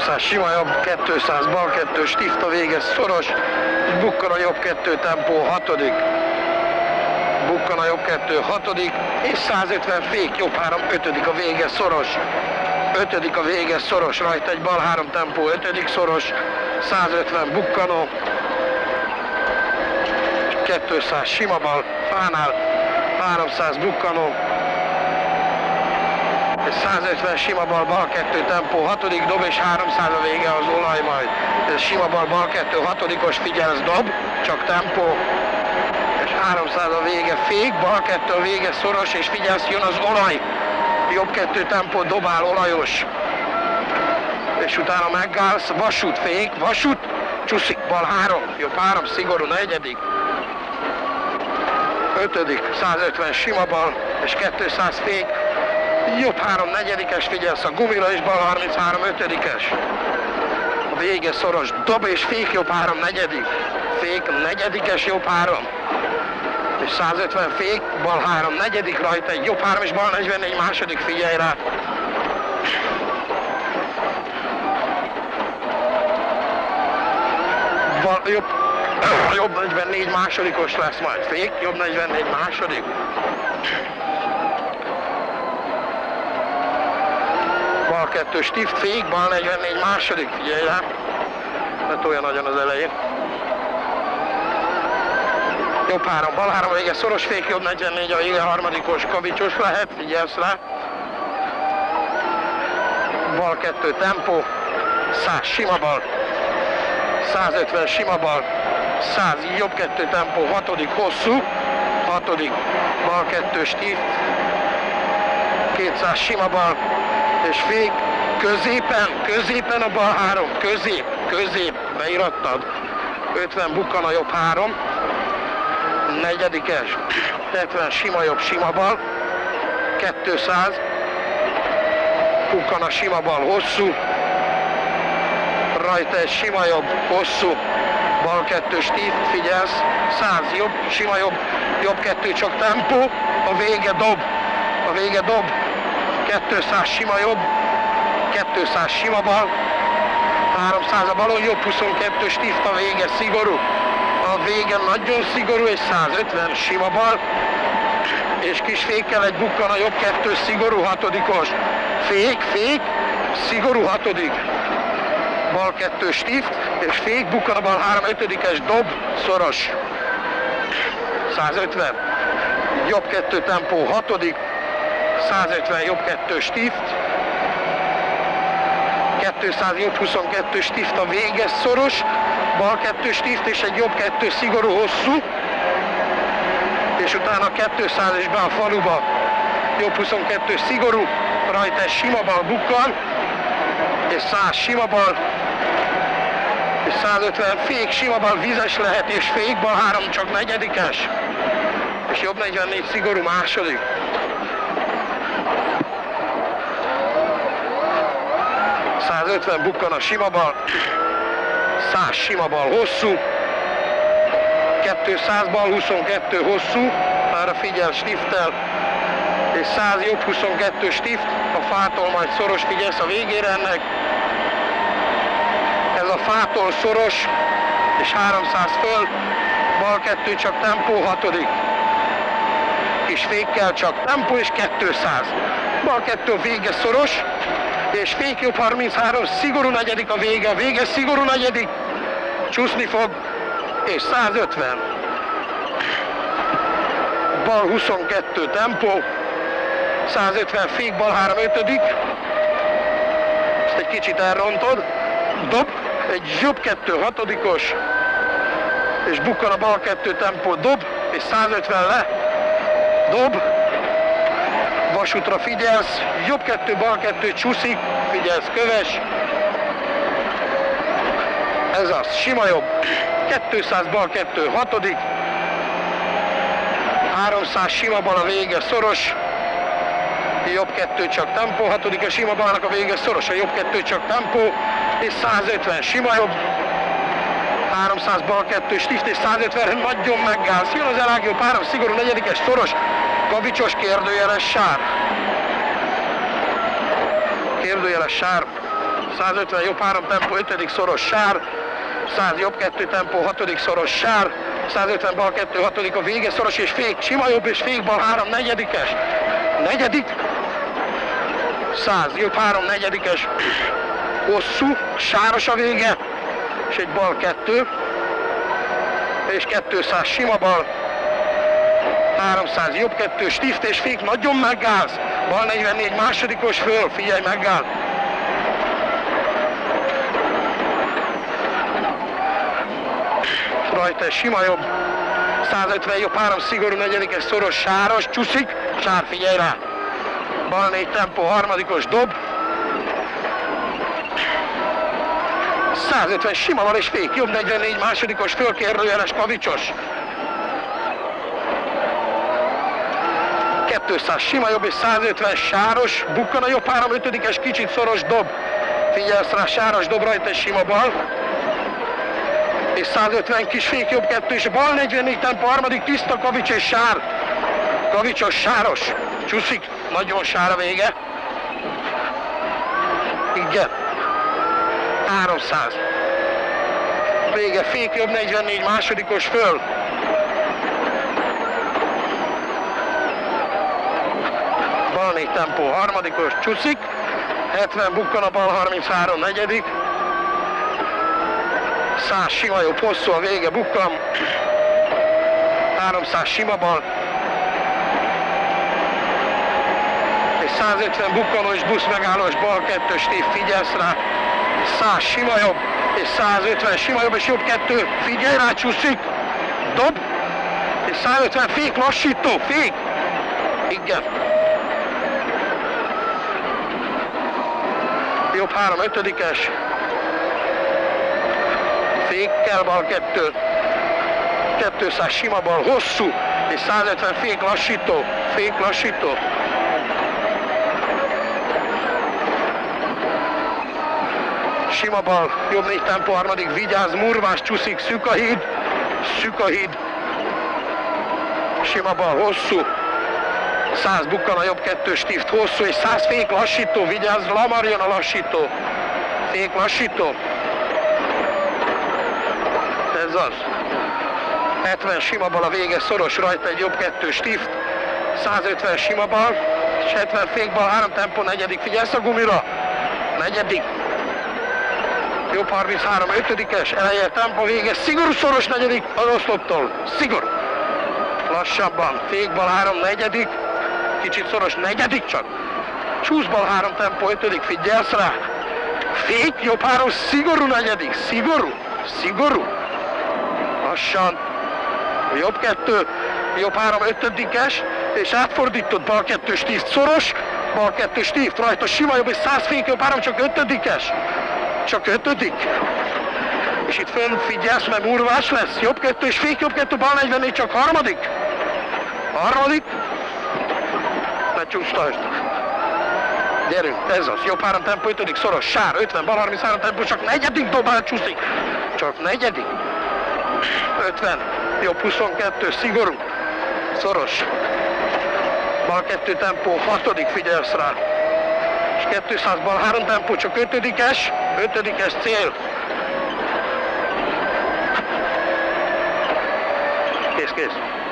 200 sima jobb, 200 bal 2 stift a vége szoros, és bukkan a jobb 2 tempó 6. Bukkan a jobb 2 6. és 150 fék jobb 3 5. a vége szoros. 5. a vége szoros, rajta egy bal 3 tempó 5. szoros, 150 bukkanó, 200 sima bal fánál, 300 bukkanó, és 150 sima bal bal 2 tempó 6. dob, és 300 a vége az olaj majd. Ez sima bal bal 2 6-os, figyelsz, dob, csak tempó, és 300 a vége fék, bal 2 a vége szoros, és figyelsz, jön az olaj, jobb 2 tempó, dobál olajos, és utána megállsz, vasút fék, vasút, csúszik, bal 3, jobb 3, szigorú 4. 5. 150 sima bal, és 200 fék, jobb 3 4-es, figyelsz a gumira, és bal 33 5-es. A vége szoros, dob és fék, jobb 3 4. Fék 4-es, jobb 3. És 150 fék, bal 3 4, rajta egy jobb 3 és bal 44 második, figyelj rá. Jobb 44 másodikos lesz majd, fék, jobb 44 második. Bal 2 stift, fék, bal 44 második, figyelj rá. Ne olyan nagyon az elején. Jobb 3, bal 3 vége szoros, fék, jobb 44 a vége harmadikos, kavicsos lehet, figyelsz rá. Bal 2 tempó, 100 sima bal, 150 sima bal, 100 jobb 2 tempó, 6. hosszú, 6. bal 2 stift, 200 sima bal, és fék, középen a bal 3, közép, beirattad, 50 bukkan a jobb 3, 4-es, 70 sima jobb, sima bal, 200, bukkan a sima bal hosszú, rajta egy sima jobb, hosszú, bal 2 stift, figyelsz, 100 jobb, sima jobb, jobb 2 csak tempó, a vége dob, 200 sima jobb, 200 sima bal, 300 a balon, jobb 22 stift, a vége szigorú, a vége nagyon szigorú, és 150 sima bal, és kis fékkel egy bukkan a jobb 2 szigorú 6-os, fék, szigorú 6. Bal 2 stift, és fék, bukkan a bal 3 5-es, dob, szoros, 150, jobb 2 tempó 6. 150 jobb 2 stift, 200 jobb 22 stift, a vége szoros, bal 2 stift és egy jobb 2 szigorú hosszú, és utána 200 és be a faluba, jobb 22 szigorú, rajta egy sima bal bukkan, és 100 sima bal, és 150 fék, sima bal vizes lehet, és fék, bal 3 csak 4-es, és jobb 44 szigorú második. 150 bukkan a sima bal, 100 sima bal hosszú, 200 bal 22 hosszú, arra figyel, stiftel, és 100 jobb 22 stift, a fától majd szoros, figyelsz a végére ennek. Ez a fától szoros, és 300 föl, bal 2 csak tempó 6. Kis fékkel csak tempó, és 200. Bal 2 a vége szoros, és fék jobb 33, szigorú 4. a vége szigorú 4. Csúszni fog, és 150. Bal 22 tempó, 150 fék, bal 3 5. Ezt egy kicsit elrontod, dob, egy jobb 2 6-os, és bukkan a bal 2 tempó, dob, és 150 le, dob, vasútra figyelsz, jobb 2, bal 2 csúszik, figyelsz, köves, ez az, sima jobb, 200 bal 2 6. 300 sima bal a vége szoros, jobb 2 csak tempó, 6. a sima balnak a vége szoros, a jobb 2 csak tempó, és 150 sima jobb, 300 bal 2 stift, és 150 nagyon megállsz, jön az elág jobb 3, szigorú 4-es szoros, kavicsos kérdőjeles sár. Kérdőjeles sár, 150 jobb 3 tempó, 5. szoros sár, 100 jobb 2 tempó, 6. szoros sár, 150 bal 2, 6. a vége szoros és fék, sima jobb és fék bal 3, 4-es, 4. 100 jobb 3, 4-es, hosszú, sáros a vége, és egy bal 2, és 200 sima bal, 300 jobb 2, stift és fék, nagyon megállsz, bal 44 másodikos föl, figyelj, megáll. Rajta sima jobb, 150 jobb 3 szigorú 4-es szoros sáros, csúszik, sár, figyelj rá. Bal 4 tempó, 3. dob. 150 sima van és fék, jobb 44 másodikos fölkérőjeles kavicsos. 200 sima jobb és 150 sáros, bukkan a jobb 3, 5-es kicsit szoros dob. Figyelsz rá, sáros dob rajta és sima bal. És 150 kis fék jobb 2 és bal 44 tempó, 3. tiszta kavics és sár. Kavicsos sáros, csúszik, nagyon sár a vége. Igen. 300. Vége, fék jobb 44 másodikos föl. Bal 4 tempó, 3. csúszik. 70 bukkan a bal 33, 4. 100 sima jobb, hosszú a vége, bukkan. 300 sima bal. És 150 bukkanós busz megállós bal 2 stív, figyelsz rá. 100 sima jobb, és 150 sima jobb, és jobb 2, figyelj rá, csúszik. Dob. És 150 fék, lassító, fék. Igen. Jobb 3, 5-es. Fékkel bal 2, 200 sima bal, hosszú, és 150 fék lassító, fék lassító. Sima bal, jobb 4 tempó, 3. vigyázz, murvás, csúszik, szűk a híd, szűk a híd. Sima bal, hosszú, 100 bukkan a jobb 2 stift, hosszú, és 100 fék lassító, vigyázz, lamarjon a lassító, fék lassító. Ez az. 70 sima bal a vége, szoros rajta egy jobb 2 stift, 150 sima bal, és 70 fék bal, 3 tempó, 4. Figyelsz a gumira, 4. Jobb 33, 5-es, eleje, tempó, vége, szigorú szoros 4. az oszloptól, szigorú. Lassabban, fék bal 3, 4. Kicsit szoros 4. csak. Csúsz bal 3 tempó, 5. figyelsz rá. Fék, jobb 3, szigorú 4. szigorú, szigorú. Lassan, jobb 2, jobb 3, 5-es, és átfordított bal 2 stíft, szoros, bal 2 stíft, rajta sima jobb, és 100 fék, jobb 3, csak 5-es, csak 5. És itt fönn figyelsz, mert murvás lesz, jobb 2 és fék, jobb 2, bal 44, csak 3. 3. Ne csúsztasd. Gyerünk, ez az, jobb 3 tempó, 5. szoros, sár, 50, bal 33 tempó, csak 4. dobál csúszik, csak 4. 50, jobb 22, szigorú, szoros, bal 2 tempó, 6. figyelsz rá, és 200 bal 3 tempó, csak 5-es, 5-es cél. Kész, kész.